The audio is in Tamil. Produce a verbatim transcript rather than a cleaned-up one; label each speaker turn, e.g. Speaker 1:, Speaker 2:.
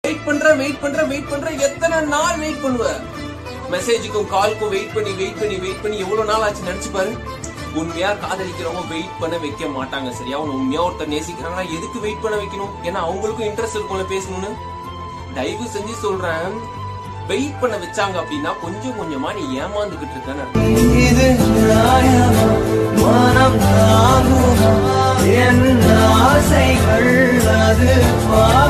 Speaker 1: வெயிட் பண்ற வெயிட் பண்ற வெயிட் பண்ற எத்தனை நாள் வெயிட் பண்ணுவ? மெசேஜுக்கும் கால்க்கும் வெயிட் பண்ணி வெயிட் பண்ணி வெயிட் பண்ணி எவ்வளவு நாள் ஆச்சு நினைச்சு பாரு. உண்மையா காதலிக்கிறவங்க வெயிட் பண்ண வைக்க மாட்டாங்க. சரியா? அவன் உண்மையா ஒருத்தர் நேசிக்கிறாங்கன்னா எதுக்கு வெயிட் பண்ண வைக்கணும்? ஏன்னா அவங்களுக்கும் இன்ட்ரெஸ்ட் இருக்கும்ல பேசணும்னு. தயவு செஞ்சு சொல்றேன், வெயிட் பண்ண வச்சாங்க அப்படின்னா கொஞ்சம் கொஞ்சமா நீ ஏமாந்துகிட்டு இருக்க.